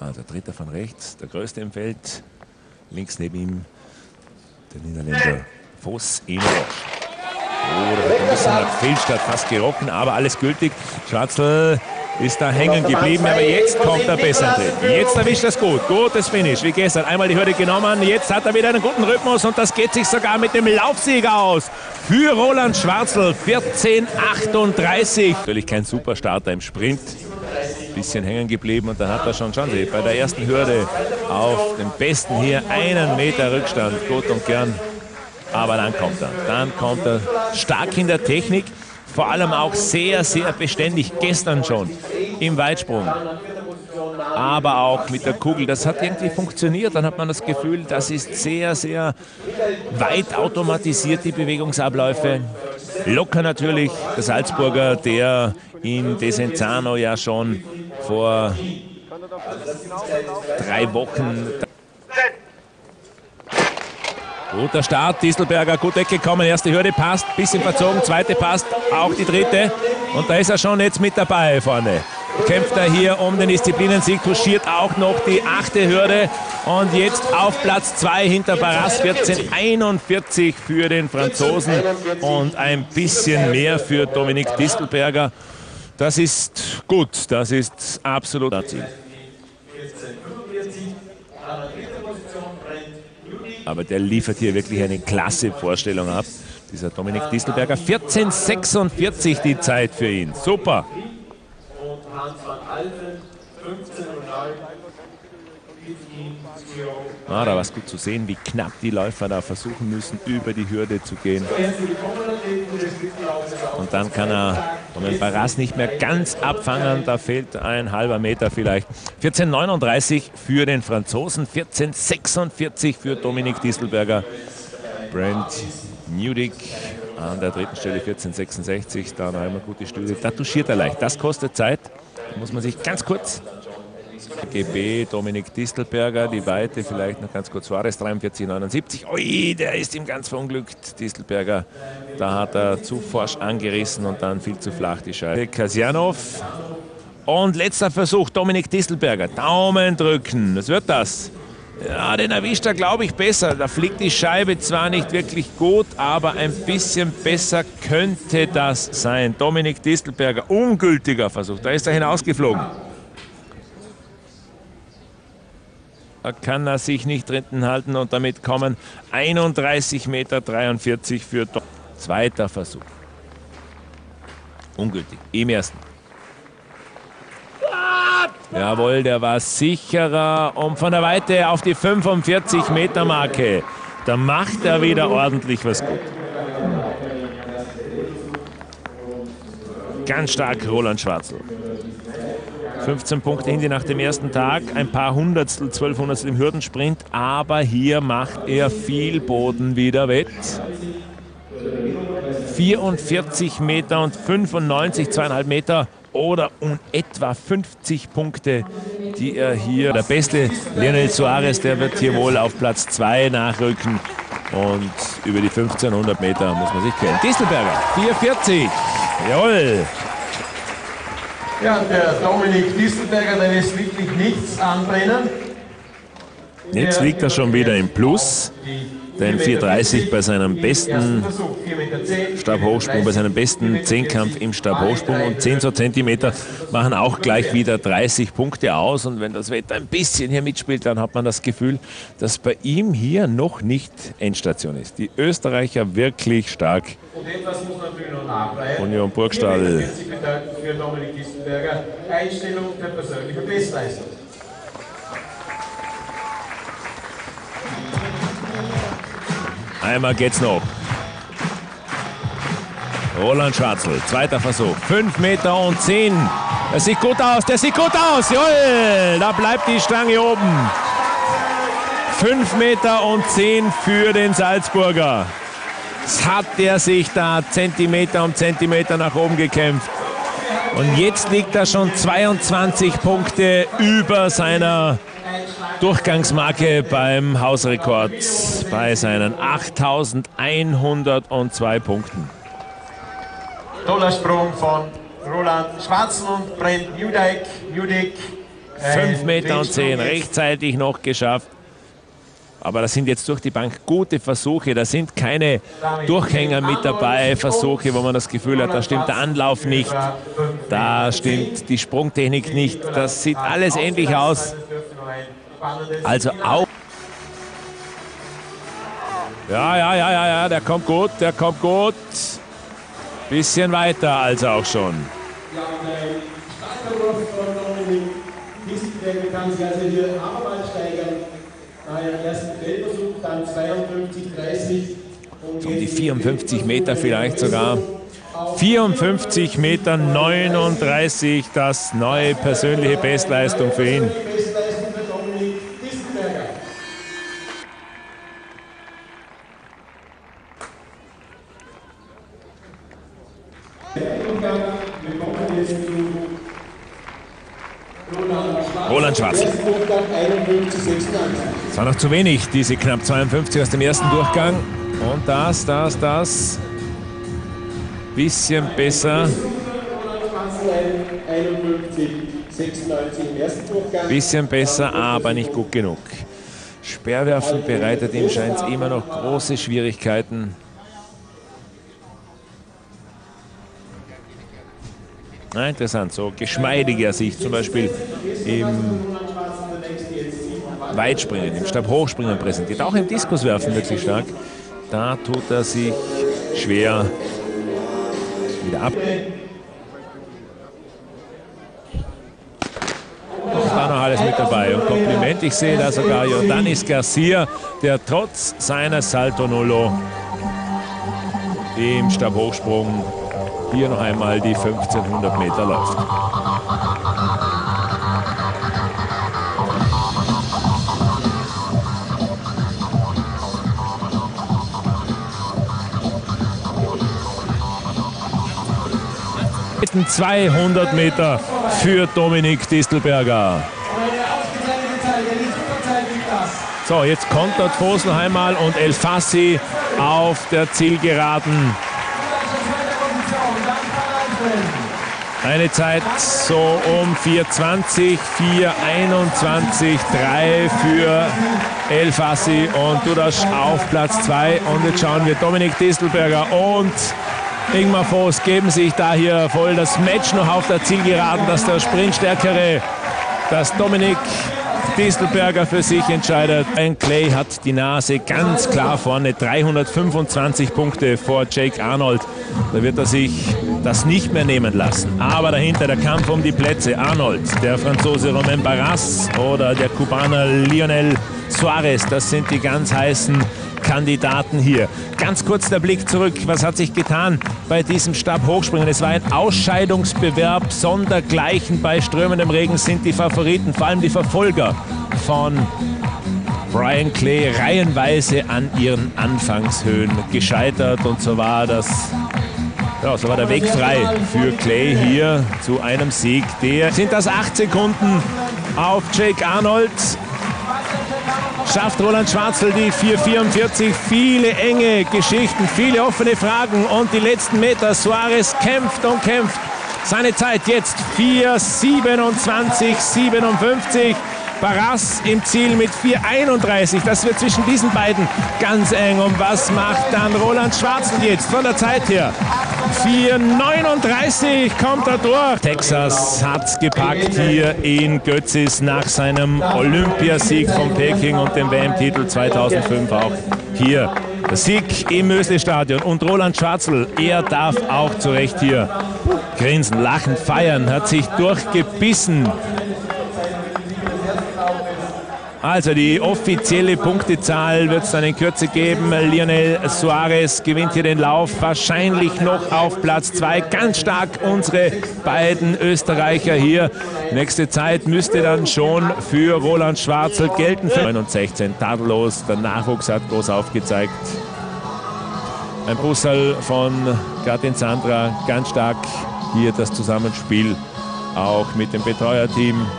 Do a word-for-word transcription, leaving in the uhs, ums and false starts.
Ja, der Dritte von rechts, der Größte im Feld. Links neben ihm der Niederländer Vos Enroch. Oh, da hat ein bisschen nach Fehlstart fast gerochen, aber alles gültig. Schwarzl ist da hängen geblieben, aber jetzt kommt er besser drin. Jetzt erwischt er es gut. Gutes Finish, wie gestern. Einmal die Hürde genommen, jetzt hat er wieder einen guten Rhythmus und das geht sich sogar mit dem Laufsieg aus. Für Roland Schwarzl, vierzehn achtunddreißig. Natürlich kein Superstarter im Sprint. Bisschen hängen geblieben und dann hat er schon Chance. Bei der ersten Hürde auf den Besten hier einen Meter Rückstand. Gut und gern. Aber dann kommt er. Dann kommt er stark in der Technik. Vor allem auch sehr, sehr beständig. Gestern schon im Weitsprung. Aber auch mit der Kugel. Das hat irgendwie funktioniert. Dann hat man das Gefühl, das ist sehr, sehr weit automatisiert, die Bewegungsabläufe. Locker natürlich der Salzburger, der in Desenzano ja schon vor drei Wochen... Guter Start, Distelberger gut weggekommen, erste Hürde passt, bisschen verzogen, zweite passt, auch die dritte. Und da ist er schon jetzt mit dabei vorne. Kämpft er hier um den Disziplinensieg, touchiert auch noch die achte Hürde. Und jetzt auf Platz zwei hinter Barras, vierzehn einundvierzig für den Franzosen und ein bisschen mehr für Dominik Distelberger. Das ist gut, das ist absolut das Ziel. Aber der liefert hier wirklich eine klasse Vorstellung ab. Dieser Dominik Distelberger. vierzehn sechsundvierzig die Zeit für ihn. Super. Ah, da war es gut zu sehen, wie knapp die Läufer da versuchen müssen, über die Hürde zu gehen. Und dann kann er Romain Barras nicht mehr ganz abfangen. Da fehlt ein halber Meter vielleicht. vierzehn neununddreißig für den Franzosen, vierzehn sechsundvierzig für Dominik Distelberger. Brent Newdick an der dritten Stelle vierzehn sechsundsechzig. Da noch einmal gute Studie. Da touchiert er leicht. Das kostet Zeit. Da muss man sich ganz kurz... G B, Dominik Distelberger, die Weite vielleicht noch ganz kurz. Suarez dreiundvierzig neunundsiebzig. Ui, der ist ihm ganz verunglückt, Distelberger. Da hat er zu forsch angerissen und dann viel zu flach die Scheibe. Kasjanov. Und letzter Versuch, Dominik Distelberger. Daumen drücken. Was wird das? Ja, den erwischt er, glaube ich, besser. Da fliegt die Scheibe zwar nicht wirklich gut, aber ein bisschen besser könnte das sein. Dominik Distelberger, ungültiger Versuch. Da ist er hinausgeflogen. Da kann er sich nicht drinnen halten und damit kommen einunddreißig Meter dreiundvierzig für Dom. Zweiter Versuch. Ungültig, im ersten. Jawohl, der war sicherer und von der Weite auf die fünfundvierzig Meter Marke. Da macht er wieder ordentlich was gut. Ganz stark Roland Schwarzl. fünfzehn Punkte Hinti nach dem ersten Tag, ein paar Hundertstel, zwölf Hundertstel im Hürdensprint, aber hier macht er viel Boden wieder wett. vierundvierzig Meter und fünfundneunzig, zweieinhalb Meter oder um etwa fünfzig Punkte, die er hier, der beste Leonel Suarez, der wird hier wohl auf Platz zwei nachrücken und über die fünfzehnhundert Meter muss man sich quälen. Distelberger, vierundvierzig, jawohl. Ja, der Dominik Distelberger, der lässt wirklich nichts anbrennen. Jetzt liegt er schon wieder im Plus, denn vier dreißig bei seinem besten Stabhochsprung, bei seinem besten Zehnkampf im Stabhochsprung und zehn so Zentimeter machen auch gleich wieder dreißig Punkte aus. Und wenn das Wetter ein bisschen hier mitspielt, dann hat man das Gefühl, dass bei ihm hier noch nicht Endstation ist. Die Österreicher wirklich stark. Und etwas muss natürlich noch nachbleiben. Union Burgstall. vierundvierzig bedeutet für Dominik Distelberger Einstellung der persönlichen Bestleistung. Einmal geht's noch. Roland Schwarzl, zweiter Versuch. fünf Meter und zehn. Das sieht gut aus, der sieht gut aus. Jawohl, da bleibt die Stange oben. fünf Meter und zehn für den Salzburger. Jetzt hat er sich da Zentimeter um Zentimeter nach oben gekämpft. Und jetzt liegt er schon zweiundzwanzig Punkte über seiner Durchgangsmarke beim Hausrekord bei seinen achttausendeinhundertzwei Punkten. Toller Sprung von Roland Schwarzl und Brent Newdick. Newdick fünf Meter und zehn rechtzeitig noch geschafft. Aber das sind jetzt durch die Bank gute Versuche. Da sind keine Durchhänger mit dabei. Versuche, wo man das Gefühl hat, da stimmt der Anlauf nicht. Da stimmt die Sprungtechnik nicht. Das sieht alles ähnlich aus. Also auch. Ja, ja, ja, ja, ja, der kommt gut, der kommt gut. Bisschen weiter als auch schon. Ja, ein starker Wurf von Dominik Distelberger kann sich also hier abermals steigern. Nach ihrem ersten Feldversuch, dann zweiundfünfzig dreißig. Um die vierundfünfzig Meter vielleicht sogar. vierundfünfzig Meter neununddreißig, das neue persönliche Bestleistung für ihn. Bestleistung für Dominik Distelberger. Wir kommen jetzt zu Roland Schwarzl. Es war noch zu wenig, diese knapp zweiundfünfzig aus dem ersten Durchgang. Und das, das, das. Bisschen besser. Bisschen besser, aber nicht gut genug. Speerwerfen bereitet ihm scheint immer noch große Schwierigkeiten. Na, interessant, so geschmeidiger sich zum Beispiel im Weitspringen, im Stabhochspringen präsentiert. Auch im Diskuswerfen wirklich stark. Da tut er sich schwer wieder ab. Und da noch alles mit dabei. Und Kompliment, ich sehe da sogar Jordanis Garcia, der trotz seines Salto Nullo im Stabhochsprung hier noch einmal die fünfzehnhundert Meter läuft. zweihundert Meter für Dominik Distelberger. So, jetzt kontert Voß noch einmal und El Fassi auf der Zielgeraden. Eine Zeit so um vier zwanzig, vier einundzwanzig, drei für El Fassi und Dudas auf Platz zwei. Und jetzt schauen wir Dominik Distelberger und Ingmar Voß geben sich da hier voll das Match noch auf der Zielgeraden, dass der Sprintstärkere, dass Dominik Distelberger für sich entscheidet. Ryan Clay hat die Nase ganz klar vorne, dreihundertfünfundzwanzig Punkte vor Jake Arnold. Da wird er sich das nicht mehr nehmen lassen. Aber dahinter der Kampf um die Plätze. Arnold, der Franzose Romain Barras oder der Kubaner Lionel Suarez, das sind die ganz heißen Kandidaten hier. Ganz kurz der Blick zurück. Was hat sich getan bei diesem Stabhochspringen? Es war ein Ausscheidungsbewerb sondergleichen. Bei strömendem Regen sind die Favoriten, vor allem die Verfolger von Ryan Clay, reihenweise an ihren Anfangshöhen gescheitert. Und so war das, ja, so war der Weg frei für Clay hier zu einem Sieg. Der sind das acht Sekunden auf Jake Arnold. Schafft Roland Schwarzl die vier vierundvierzig. Viele enge Geschichten, viele offene Fragen und die letzten Meter. Suarez kämpft und kämpft. Seine Zeit jetzt vier siebenundzwanzig, siebenundfünfzig. Barras im Ziel mit vier einunddreißig. Das wird zwischen diesen beiden ganz eng. Und was macht dann Roland Schwarzl jetzt von der Zeit her? vier neununddreißig kommt er durch. Texas hat's gepackt hier in Götzis nach seinem Olympiasieg von Peking und dem W M-Titel zweitausendfünf auch hier. Der Sieg im Mösli-Stadion und Roland Schwarzl, er darf auch zu Recht hier grinsen, lachen, feiern, hat sich durchgebissen. Also die offizielle Punktezahl wird es dann in Kürze geben. Lionel Suarez gewinnt hier den Lauf, wahrscheinlich noch auf Platz zwei. Ganz stark unsere beiden Österreicher hier. Nächste Zeit müsste dann schon für Roland Schwarzl gelten. neun und sechzehn, tadellos. Der Nachwuchs hat groß aufgezeigt. Ein Bussal von Gattin Sandra, ganz stark hier das Zusammenspiel auch mit dem Betreuerteam.